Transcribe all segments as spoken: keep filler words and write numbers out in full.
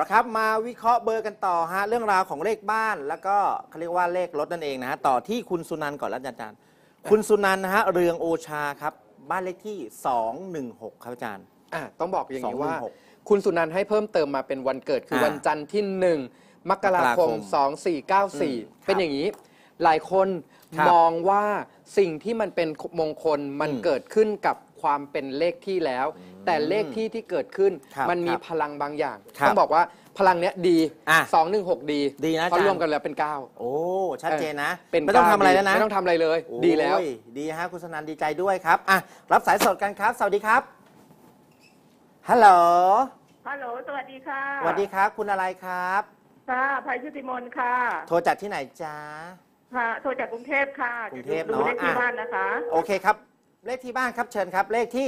ละครับมาวิเคราะห์เบอร์กันต่อฮะเรื่องราวของเลขบ้านแล้วก็เขาเรียกว่าเลขรถนั่นเองนะฮะต่อที่คุณสุนันท์ก่อนแล้วอาจารย์คุณสุนันท์นะฮะเรืองโอชาครับบ้านเลขที่สองหนึ่งหกครับอาจารย์อ่ะต้องบอกอย่างนี้ว่าคุณสุนันท์ให้เพิ่มเติมมาเป็นวันเกิดคือวันจันทร์ที่หนึ่งมกราคมสองสี่เก้าสี่เป็นอย่างนี้หลายคนมองว่าสิ่งที่มันเป็นมงคลมันเกิดขึ้นกับความเป็นเลขที่แล้วแต่เลขที่ที่เกิดขึ้นมันมีพลังบางอย่างต้องบอกว่าพลังเนี้ยดีสองหนึ่งหกดีดีนะเขารวมกันแล้วเป็นเก้าโอ้ชัดเจนนะไม่ต้องทำอะไรแล้วนะไม่ต้องทำอะไรเลยดีแล้วดีฮะคุณสุนันท์ดีใจด้วยครับอ่ะรับสายสดกันครับสวัสดีครับฮัลโหลฮัลโหลสวัสดีค่ะสวัสดีครับคุณอะไรครับค่ะภัยชุติมนค่ะโทรจากที่ไหนจ๊ะค่ะโทรจากกรุงเทพค่ะกรุงเทพเนาะดูเลขที่บ้านนะคะโอเคครับเลขที่บ้านครับเชิญครับเลขที่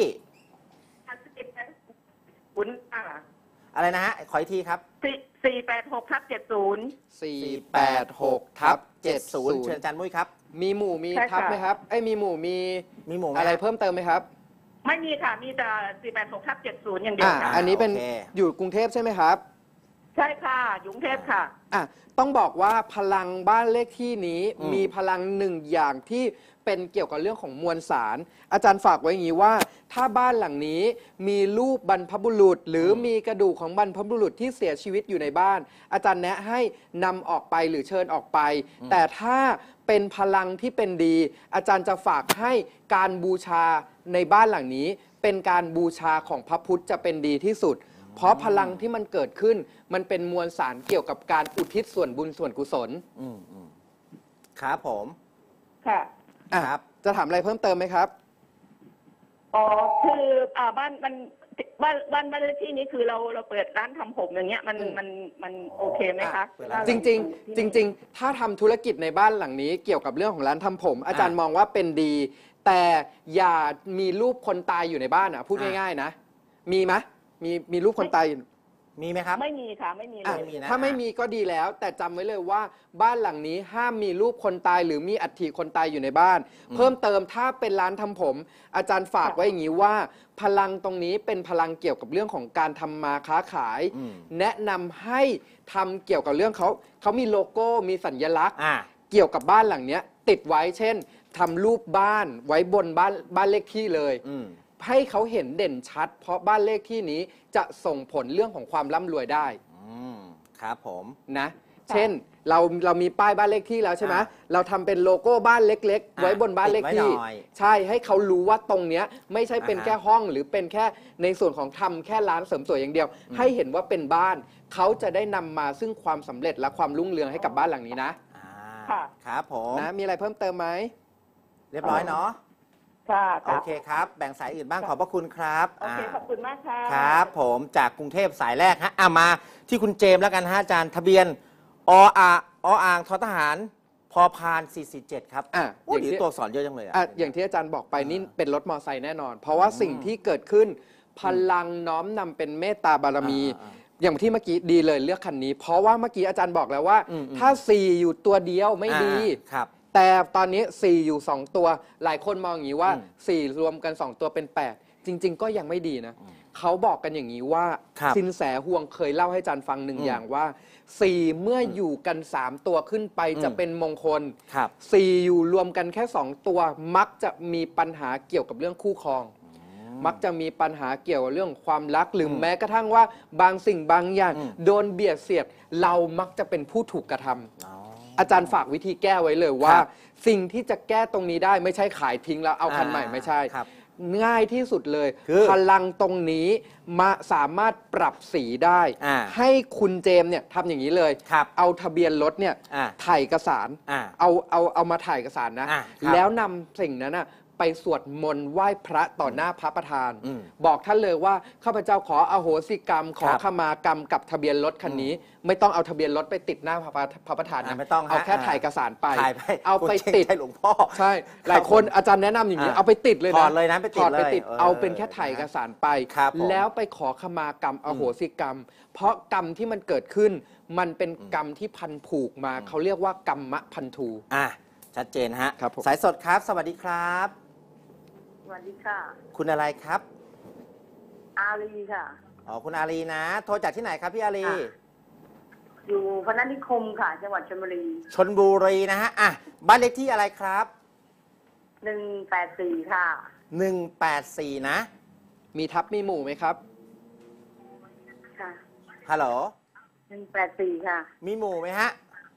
บุญอ่ะอะไรนะฮะขออีกทีครับสี่แปดหกทับเจ็ดศูนย์สี่แปดหกทับเจ็ดศูนย์เชิญอาจารย์มุ้ยครับมีหมู่มีทับไหมครับไอ้มีหมู่มีมีหมู่อะไรเพิ่มเติมไหมครับไม่มีค่ะมีแต่สี่แปดหกทับเจ็ดศูนย์อย่างเดียวค่ะอันนี้เป็นอยู่กรุงเทพใช่ไหมครับใช่ค่ะอยู่กรุงเทพค่ะอ่ะต้องบอกว่าพลังบ้านเลขที่นี้มีพลังหนึ่งอย่างที่เป็นเกี่ยวกับเรื่องของมวลสารอาจารย์ฝากไว้อย่างนี้ว่าถ้าบ้านหลังนี้มีรูปบรรพบุรุษหรือมีกระดูกของบรรพบุรุษที่เสียชีวิตอยู่ในบ้านอาจารย์แนะให้นำออกไปหรือเชิญออกไปแต่ถ้าเป็นพลังที่เป็นดีอาจารย์จะฝากให้การบูชาในบ้านหลังนี้เป็นการบูชาของพระพุทธจะเป็นดีที่สุดเพราะพลังที่มันเกิดขึ้นมันเป็นมวลสารเกี่ยวกับการอุทิศส่วนบุญส่วนกุศลอืมอืมครับผมค่ะครับจะถามอะไรเพิ่มเติมไหมครับอ๋อคืออ่าบ้านมันบ้านบ้านบ้านเลขที่นี้คือเราเราเปิดร้านทำผมอย่างเงี้ยมันมันมันโอเคไหมคะจริงจริงจริงๆถ้าทำธุรกิจในบ้านหลังนี้เกี่ยวกับเรื่องของร้านทำผมอาจารย์มองว่าเป็นดีแต่อย่ามีรูปคนตายอยู่ในบ้านอ่ะพูดง่ายๆนะมีไหมมีมีรูปคนตายมีไหมครับไม่มีค่ะไม่มีเลยถ้าไม่มีก็ดีแล้วแต่จำไว้เลยว่าบ้านหลังนี้ห้ามมีรูปคนตายหรือมีอัฐิคนตายอยู่ในบ้านเพิ่มเติมถ้าเป็นร้านทำผมอาจารย์ฝากไว้อย่างนี้ว่าพลังตรงนี้เป็นพลังเกี่ยวกับเรื่องของการทำมาค้าขายแนะนำให้ทำเกี่ยวกับเรื่องเขาเขามีโลโก้มีสัญลักษณ์เกี่ยวกับบ้านหลังนี้ติดไว้เช่นทำรูปบ้านไว้บนบ้านบ้านเลขที่เลยให้เขาเห็นเด่นชัดเพราะบ้านเลขที่นี้จะส่งผลเรื่องของความร่ำรวยได้ครับผมนะเช่นเราเรามีป้ายบ้านเลขที่แล้วใช่ไหมเราทำเป็นโลโก้บ้านเล็กๆไว้บนบ้านเลขที่ใช่ให้เขารู้ว่าตรงเนี้ยไม่ใช่เป็นแค่ห้องหรือเป็นแค่ในส่วนของทำแค่ร้านเสริมสวยอย่างเดียวให้เห็นว่าเป็นบ้านเขาจะได้นำมาซึ่งความสำเร็จและความรุ่งเรืองให้กับบ้านหลังนี้นะครับผมนะมีอะไรเพิ่มเติมไหมเรียบร้อยเนาะค่ะโอเคครับแบ่งสายอื่นบ้างขอบพระคุณครับโอเคขอบคุณมากค่ะครับผมจากกรุงเทพสายแรกฮะอ่ะมาที่คุณเจมส์แล้วกันฮะอาจารย์ทะเบียนออาออ่างททหารพอพานสี่สี่เจ็ดครับอ่ะอย่างที่ตัวสอนเยอะจังเลยอ่ะอย่างที่อาจารย์บอกไปนี่เป็นรถมอไซค์แน่นอนเพราะว่าสิ่งที่เกิดขึ้นพลังน้อมนำเป็นเมตตาบารมีอย่างที่เมื่อกี้ดีเลยเลือกคันนี้เพราะว่าเมื่อกี้อาจารย์บอกแล้วว่าถ้าสี่อยู่ตัวเดียวไม่ดีครับแต่ตอนนี้สี่อยู่สองตัวหลายคนมองอย่างนี้ว่าสี่รวมกันสองตัวเป็นแปดจริงๆก็ยังไม่ดีนะเขาบอกกันอย่างนี้ว่าสินแสห่วงเคยเล่าให้อาจารย์ฟังหนึ่งอย่างว่าสี่เมื่ออยู่กันสามตัวขึ้นไปจะเป็นมงคลสี่อยู่รวมกันแค่สองตัวมักจะมีปัญหาเกี่ยวกับเรื่องคู่ครองมักจะมีปัญหาเกี่ยวกับเรื่องความรักหรือแม้กระทั่งว่าบางสิ่งบางอย่างโดนเบียดเสียดเรามักจะเป็นผู้ถูกกระทำอาจารย์ฝากวิธีแก้ไว้เลยว่าสิ่งที่จะแก้ตรงนี้ได้ไม่ใช่ขายทิ้งแล้วเอาคันใหม่ไม่ใช่ง่ายที่สุดเลยพลังตรงนี้มาสามารถปรับสีได้ให้คุณเจมเนี่ยทำอย่างนี้เลยเอาทะเบียนรถเนี่ยถ่ายเอกสารเอาเอาเอามาถ่ายเอกสารนะแล้วนำสิ่งนั้นนะไปสวดมนต์ไหว้พระต่อหน้าพระประธานบอกท่านเลยว่าข้าพเจ้าขออโหสิกรรมขอขมากรรมกับทะเบียนรถคันนี้ไม่ต้องเอาทะเบียนรถไปติดหน้าพระประธานนะไม่ต้องเอาแค่ถ่ายเอกสารไปเอาไปติดหลวงพ่อใช่หลายคนอาจารย์แนะนำอย่างนี้เอาไปติดเลยนะถอดเลยนะไปติดเลยเอาเป็นแค่ถ่ายเอกสารไปแล้วไปขอขมากรรมอโหสิกรรมเพราะกรรมที่มันเกิดขึ้นมันเป็นกรรมที่พันผูกมาเขาเรียกว่ากรรมพันธุอ่ะชัดเจนฮะสายสดครับสวัสดีครับสวัสดีค่ะคุณอะไรครับอาลีค่ะอ๋อคุณอาลีนะโทรจากที่ไหนครับพี่อาลีอยู่พนัสนิคมค่ะ จังหวัดชลบุรีชลบุรีนะฮะอ่ะบ้านเลขที่อะไรครับหนึ่งแปดสี่ค่ะหนึ่งแปดสี่นะมีทับมีหมู่ไหมครับค่ะฮัลโหลหนึ่งแปดสี่ค่ะมีหมู่ไหมฮะ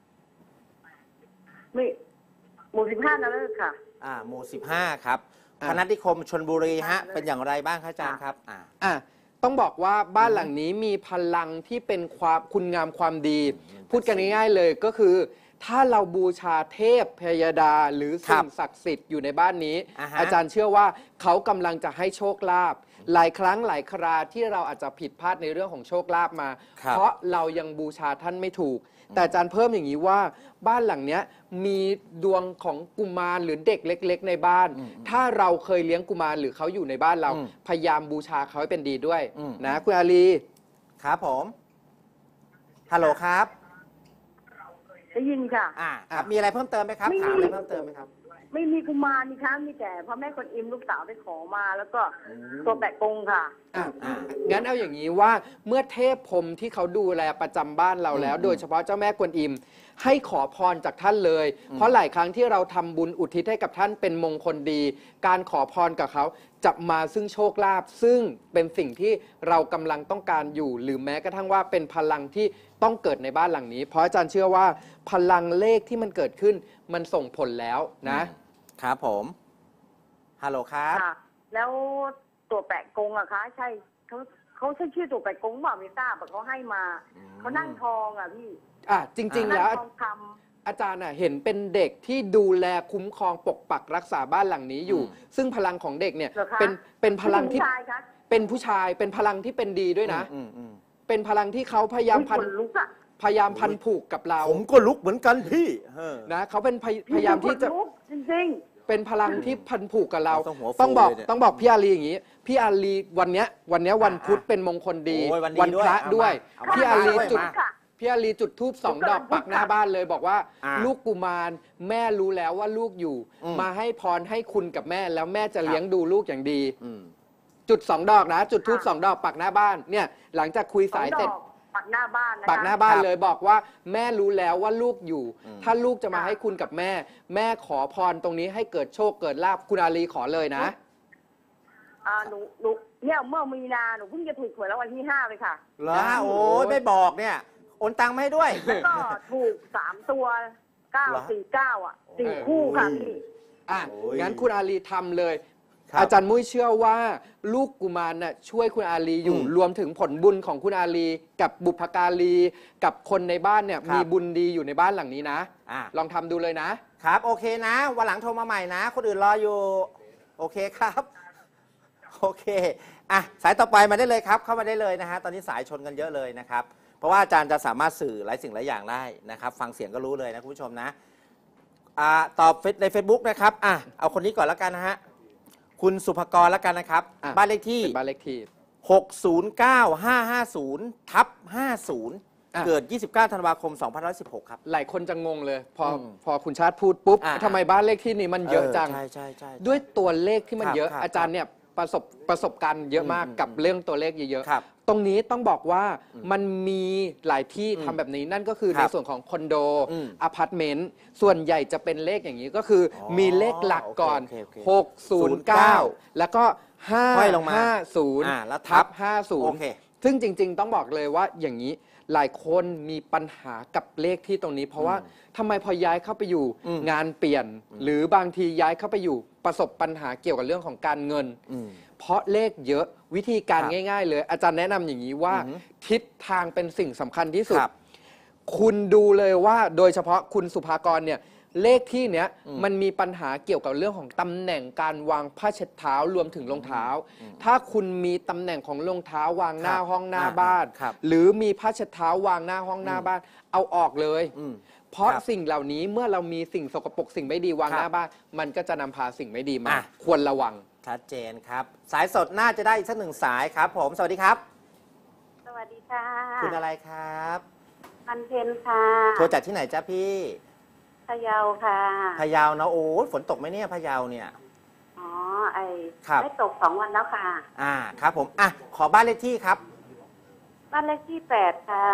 ไม่หมู่สิบห้านะเลิกค่ะอ่าหมู่สิบห้าครับอ่ะพนัสนิคมชลบุรีฮะเป็นอย่างไรบ้างครับอาจารย์ครับอ่าอ่ะต้องบอกว่าบ้านหลังนี้มีพลังที่เป็นความคุณงามความดี พูดกันง่ายๆเลยก็คือ ถ้าเราบูชาเทพพยดาหรือสิ่งศักดิ์สิทธิ์อยู่ในบ้านนี้อ่าฮะอาจารย์เชื่อว่าเขากำลังจะให้โชคลาภหลายครั้งหลายคราที่เราอาจจะผิดพลาดในเรื่องของโชคลาภมาครับเพราะเรายังบูชาท่านไม่ถูก แต่อาจารย์เพิ่มอย่างนี้ว่าบ้านหลังเนี้ยมีดวงของกุมารหรือเด็กเล็ก ๆ ในบ้าน ถ้าเราเคยเลี้ยงกุมารหรือเขาอยู่ในบ้านเราอืมพยายามบูชาเขาให้เป็นดีด้วยอืมนะคุณอาลีครับผมฮัลโหลครับได้ยินค่ะอ่าครับมีอะไรเพิ่มเติมไหมครับไม่มีถามอะไรเพิ่มเติมไหมครับไม่มีกุมารนี่คะมีแต่พระแม่กวนอิมลูกสาวไปขอมา แล้วก็อืมตัวแปะกงค่ะอ่ะอ่างั้นเอาอย่างนี้ว่าเมื่อเทพพรหมที่เขาดูแลประจำบ้านเราแล้วอืมโดยเฉพาะเจ้าแม่กวนอิม ให้ขอพรจากท่านเลย เพราะหลายครั้งที่เราทำบุญอุทิศให้กับท่านเป็นมงคลดี การขอพรกับเขาจะมาซึ่งโชคลาภซึ่งเป็นสิ่งที่เรากำลังต้องการอยู่ หรือแม้กระทั่งว่าเป็นพลังที่ต้องเกิดในบ้านหลังนี้ เพราะอาจารย์เชื่อว่าพลังเลขที่มันเกิดขึ้นมันส่งผลแล้วนะครับผมฮัลโหลครับค่ะ แล้วตัวแปะกงอะคะ ใช่เขาเขาใช่ชื่อตัวแปะกงเปล่าไม่ทราบแต่เขาให้มาอืมเขานั่งทองอะพี่อ่ะจริง ๆนั่แล้วงทองคอาจารย์น่ะเห็นเป็นเด็กที่ดูแลคุ้มครองปกปักรักษาบ้านหลังนี้อยู่อืมซึ่งพลังของเด็กเนี่ยเหรอคะเป็นเป็นำพลังที่ผู้ชายคะเป็นผู้ชายเป็นพลังที่เป็นดีด้วยนะอืมอืมเป็นพลังที่เขาพยายามอุ๊ยพันขนลุกอะพยายามพันผูกกับเราผมก็ลุกเหมือนกันพี่เออนะเขาเป็นพยพยายามที่จะขนลุกจริงเป็นพลังที่พันผูกกับเราต้องหัวฟูต้องบอกเลยเนี่ยต้องบอกพี่อาลีอย่างนี้พี่อาลีวันเนี้ยวันเนี้ยวันพุธเป็นมงคลดีโอ้ยวันดีพระด้วยด้วยเอามาพี่อาลีเอามาจุดมาค่ะพี่อาลีจุดทูบสองดอกปักหน้าบ้านเลยบอกว่าอ่าลูกกุมารแม่รู้แล้วว่าลูกอยู่อืมมาให้พรให้คุณกับแม่แล้วแม่จะเลี้ยงดูลูกอย่างดีอืมจุดสองดอกนะ จุดทูบค่ะสองดอกปักหน้าบ้านเนี่ยหลังจากคุยๆสอสาง ยดเสร็อจกปักหน้าบ้านนะคะปักหน้าบ้านครับเลยบอกว่าแม่รู้แล้วว่าลูกอยู่อืมถ้าลูกจะมาค่ะให้คุณกับแม่ แม่ขอพรตรงนี้ให้เกิดโชคเกิดลาภคุณอาลีขอเลยนะอ่าหนูหนูเนี่ยเมื่อมีนาหนูเพิ่งจะถูกหวยแล้ววันที่ห้าเลยค่ะเหรอโอ้ยไม่บอกเนี่ยโอนตังค์มาให้ด้วยแล้วก็ถูกสามตัวเก้าเหรอสี่เก้าอ่ะสี่เออคู่ค่ะพี่อ่ะโอ้ยงั้นคุณอาลีทำเลยครับอาจารย์มุ้ยเชื่อว่าลูกกุมารน่ะช่วยคุณอาลีอยู่อืมรวมถึงผลบุญของคุณอาลีกับบุพการีกับคนในบ้านเนี่ยครับมีบุญดีอยู่ในบ้านหลังนี้นะอ่ะลองทำดูเลยนะครับโอเคนะ วันหลังโทรมาใหม่นะ คนอื่นรออยู่ โอเคครับ โอเคอ่ะสายต่อไปมาได้เลยครับ เข้ามาได้เลยนะฮะตอนนี้สายชนกันเยอะเลยนะครับ เพราะว่าอาจารย์จะสามารถสื่อหลายสิ่งหลายอย่างได้นะครับ ฟังเสียงก็รู้เลยนะคุณผู้ชมนะอ่าตอบใน Facebook นะครับอ่ะเอาคนนี้ก่อนแล้วกันนะฮะคุณสุภกรแล้วกันนะครับอ่ะบ้านเลขที่เป็นบ้านเลขที่หก ศูนย์ เก้า ห้า ห้า ศูนย์ ทับ ห้าสิบอ่ะเกิด ยี่สิบเก้า ธันวาคม สองพันห้าร้อยสิบหก ครับหลายคนจะงงเลย พออมพอคุณชาติพูดปุ๊บอ่ะทำไมบ้านเลขที่นี้มันเยอะจังใช่ใช่ใช่ใช่ด้วยตัวเลขที่มันครับเยอะครับอาจารย์เนี่ยประสบประสบการณ์เยอะมากอืมกับอืมเรื่องตัวเลขเยอะครับๆตรงนี้ต้องบอกว่าอืมมันมีหลายที่อืมทำแบบนี้นั่นก็คือคในรับส่วนของคอนโดอืมอพาร์ตเมนต์ส่วนใหญ่จะเป็นเลขอย่างนี้ก็คือออมีเลขหลักก่อนโอเคโอเคหก ศูนย์ เก้า แล้วก็ห้าห้อยลงมาห้าศูนย์อ่าแล้วทัทับบห้าศูนโอย์เคซึ่งจริง ๆ ต้องบอกเลยว่าอย่างนี้หลายคนมีปัญหากับเลขที่ตรงนี้ เพราะว่าทำไมพอย้ายเข้าไปอยู่อืมงานเปลี่ยน หรือบางทีย้ายเข้าไปอยู่ประสบปัญหาเกี่ยวกับเรื่องของการเงินอืมเพราะเลขเยอะวิธีการครับง่าย ๆ เลย อาจารย์แนะนำอย่างนี้ว่าอือฮึทิศทางเป็นสิ่งสำคัญที่สุดครับคุณดูเลยว่าโดยเฉพาะคุณสุภากรเนี่ยเลขที่เนี้ยอืมมันมีปัญหาเกี่ยวกับเรื่องของตำแหน่งการวางผ้าเช็ดเท้ารวมถึงรองเท้าอืมถ้าคุณมีตำแหน่งของรองเท้าวางหน้าครับห้องหน้าอ่าบ้านครับหรือมีผ้าเช็ดเท้าวางหน้าห้องหน้าอืมบ้าน เอาออกเลยอืมเพราะครับสิ่งเหล่านี้เมื่อเรามีสิ่งสกปรกสิ่งไม่ดีวางครับหน้าบ้าน มันก็จะนำพาสิ่งไม่ดีมาอ่ะควรระวังชัดเจนครับ สายสดน่าจะได้อีกสักหนึ่งสายครับ ผมสวัสดีครับสวัสดีค่ะคุณอะไรครับพันเพนค่ะโทรจากที่ไหนจ้าพี่พะเยาค่ะพะเยาเนาะโอ้ยฝนตกไหมเนี่ยพะเยาเนี่ยอ๋อไอครับไม่ตกสองวันแล้วค่ะอ่าครับผมอ่ะขอบ้านเลขที่ครับบ้านเลขที่แปดค่ะ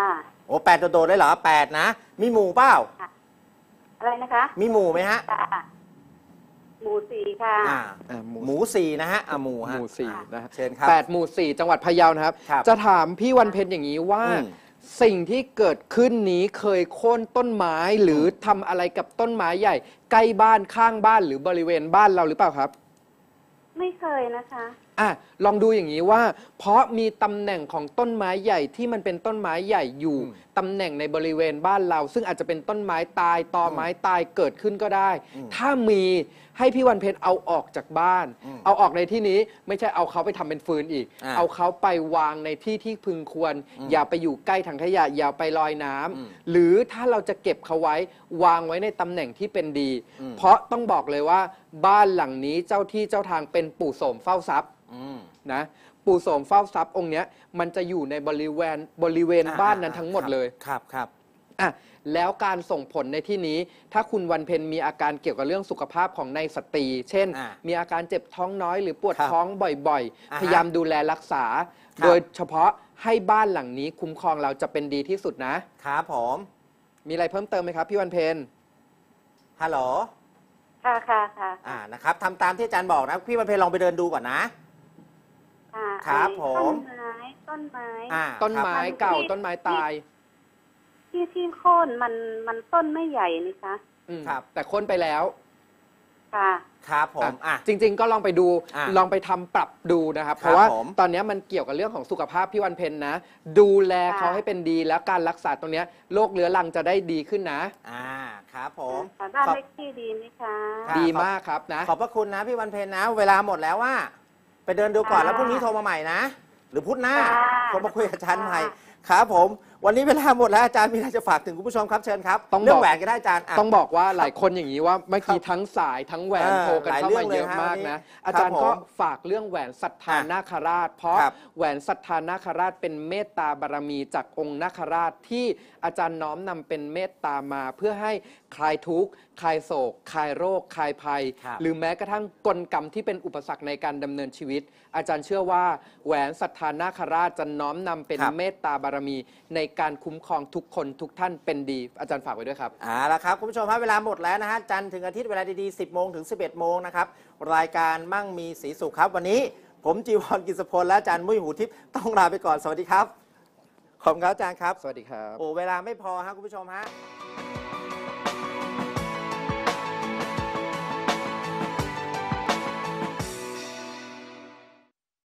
โอ้แปดโดดๆเลยเหรอแปดนะ มีหมู่เปล่าอะไรนะคะมีหมู่ไหมฮะค่ะหมู่สี่ค่ะอ่าอ่าหมู่หมูสี่นะฮะอ่าหมู่หฮะมู่สี่อ่านะฮะเชิญครับแปดหมู่สี่จังหวัดพะเยานะครับครับจะถามพี่วันเพ็ญอย่างนี้ว่าอืมสิ่งที่เกิดขึ้นนี้เคยโค่นต้นไม้หรือทำอะไรกับต้นไม้ใหญ่ ใกล้บ้านข้างบ้านหรือบริเวณบ้านเราหรือเปล่าครับไม่เคยนะคะอ่ะลองดูอย่างนี้ว่า เพราะมีตำแหน่งของต้นไม้ใหญ่ที่มันเป็นต้นไม้ใหญ่อยู่อืมตำแหน่งในบริเวณบ้านเรา ซึ่งอาจจะเป็นต้นไม้ตายตอไม้ตายเกิดขึ้นก็ได้อืมถ้ามีให้พี่วันเพ็ญเอาออกจากบ้านอืมเอาออกในที่นี้ไม่ใช่เอาเขาไปทำเป็นฟืนอีกอ่าเอาเขาไปวางในที่ที่พึงควรอืมอย่าไปอยู่ใกล้ถังขยะอย่าไปลอยน้ำอืมหรือถ้าเราจะเก็บเขาไว้วางไว้ในตำแหน่งที่เป็นดีอืมเพราะต้องบอกเลยว่าบ้านหลังนี้เจ้าที่เจ้าทางเป็นปู่โสมเฝ้าทรัพย์อืมนะปู่โสมเฝ้าทรัพย์องค์เนี้ยมันจะอยู่ในบริเวณบริเวณบ้านนั้นทั้งหมดเลยครับครับอ่ะแล้วการส่งผลในที่นี้ ถ้าคุณวันเพ็ญมีอาการเกี่ยวกับเรื่องสุขภาพของในสตรี เช่นอ่ะมีอาการเจ็บท้องน้อยหรือปวดครับท้องบ่อยอ่าฮะๆ พยายามดูแลรักษาครับโดยเฉพาะให้บ้านหลังนี้คุ้มครองเราจะเป็นดีที่สุดนะครับผมมีอะไรเพิ่มเติมไหมครับพี่วันเพ็ญฮัลโหลค่ะค่ะค่ะอ่านะครับทำตามที่อาจารย์บอกนะพี่วันเพ็ญลองไปเดินดูก่อนนะค่ะครับไอ้ผมต้นไม้ต้นไม้อ่าต้นไม้ครับเก่าต้นไม้ตายที่ที่โค่นมันมันต้นไม่ใหญ่นี่คะอืมครับแต่ค้นไปแล้วค่ะครับผมอ่ะจริง ๆ ก็ลองไปดูอ่ะลองไปทำปรับดูนะครับครับเพราะว่าผมตอนนี้มันเกี่ยวกับเรื่องของสุขภาพพี่วันเพ็ญนะ ดูแลเขาค่ะให้เป็นดีแล้วการรักษาตรงเนี้ยโรคเรื้อรังจะได้ดีขึ้นนะอ่าครับผมค่ะบ้านขอบเลขที่ดีไหมคะครับดีมากครับนะขอบพระคุณนะพี่วันเพ็ญนะ เวลาหมดแล้วว่า ไปเดินดูก่อนค่ะแล้วพรุ่งนี้โทรมาใหม่นะ หรือพุธหน้าค่ะโทรมาคุยกับอาจารย์ค่ะใหม่ครับผม วันนี้เวลาหมดแล้วอาจารย์มีอะไรจะฝากถึงคุณผู้ชมครับเชิญครับต้องเรื่อบอกงแหวนก็ได้อาจารย์ะต้องบอกว่าหลายคนอย่างนี้ว่าเมื่อกี้ครับทั้งสายทั้งแหวนเออโทรกันเข้าหลายเรื่มาองเลยเยอะฮะมากวันนี้นะ อาจารย์ครับก็ผมฝากเรื่องแหวนศรัทธาอ่ะนาคราช เพราะครับแหวนศรัทธานาคราชเป็นเมตตาบารมีจากองค์นาคราชที่อาจารย์น้อมนำเป็นเมตตามา เพื่อให้คลายทุกข์คลายโศกคลายโรคคลายภัยครับหรือแม้กระทั่งกลกรรมที่เป็นอุปสรรคในการดำเนินชีวิต อาจารย์เชื่อว่าแหวนศรัทธานาคราชจะน้อมนำเป็นครับเมตตาบารมีในการคุ้มครองทุกคนทุกท่านเป็นดี อาจารย์ฝากไว้ด้วยครับเอาละครับคุณผู้ชมครับเวลาหมดแล้วนะฮะจันทร์ถึงอาทิตย์เวลาดีๆ สิบโมงถึง สิบเอ็ดโมงนะครับรายการมั่งมีสีสุขครับ วันนี้ผมจีวรกิษพลและอาจารย์มุ้ยหูทิพย์ต้องลาไปก่อนสวัสดีครับขอบคุณครับอาจารย์ครับสวัสดีครับโอ้เวลาไม่พอฮะคุณผู้ชมฮะ